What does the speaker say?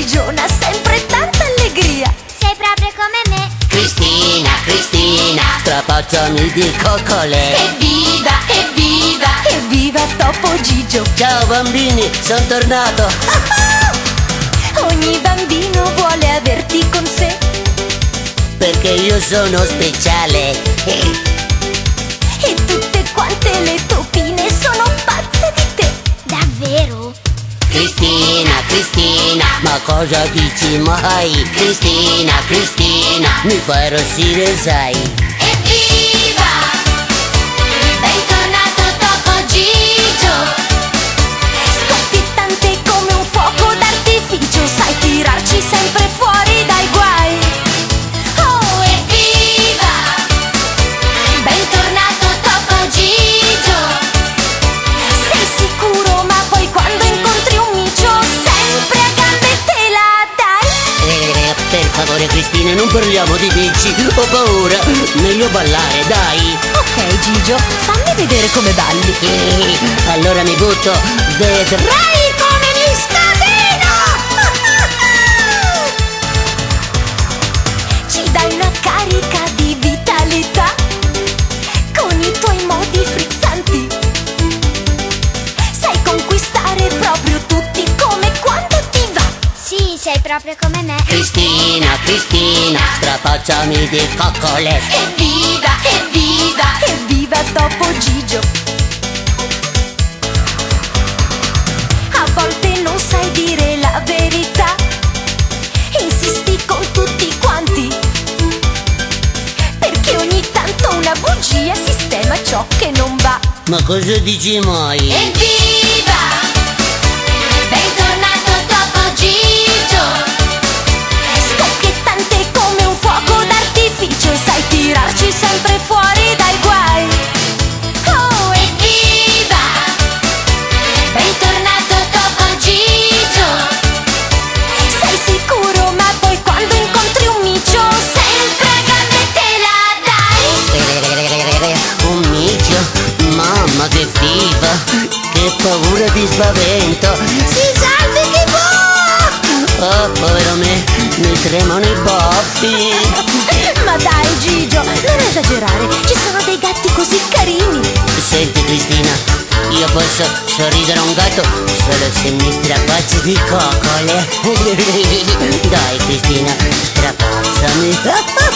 Gigiona, sempre tanta allegria. Sei proprio come me. Cristina, Cristina, strapazzami di coccole. Evviva, evviva, evviva Topo Gigio. Ciao bambini, sono tornato. Ogni bambino vuole averti con sé, Perché io sono speciale. e tutte quante le topine sono pazze di te. Davvero? Cristina, Cristina, ma cosa dici mai? Cristina, Cristina, mi fai arrossire, sai. Evviva! Bentornato Topo Gigio. Scoppiettante come un fuoco d'artificio, sai tirarci sempre fuori dai guai. Oh, Evviva! Bentornato Topo Gigio. sei sicuro, ma poi quando incontri un micio sempre a gambe te la dai. Per favore Cristina, non parliamo di bici, ho paura. Meglio ballare, dai. Ok Gigio, fammi vedere come balli. Allora mi butto, vedrai come mi scateno. Ci dai una carica di vitalità con i tuoi modi frizzanti. Sai conquistare proprio tutti come quando ti va. Sì, sei proprio come me. Cristina, Cristina, strapazzami di coccole. Evviva, evviva, evviva Topo Gigio. A volte non sai dire la verità, insisti con tutti quanti, perché ogni tanto una bugia sistema ciò che non va. Ma cosa dici mai? Evviva! Bentornato Topo Gigio. Scoppiettante come un fuoco d'artificio, sai tirarci sempre fuori dai guai. Oh, Evviva! Bentornato Topo Gigio. sei sicuro, ma poi quando incontri un micio sempre a gambe te la dai. Un micio, mamma che figa, che paura di spavento. Si salvi che va! Oh, povero me, mi tremano i baffi. Ma dai Gigio, non esagerare, ci sono dei gatti così carini. Senti Cristina, io posso sorridere a un gatto solo se mi strapazzi di coccole. Dai Cristina, strapazzami.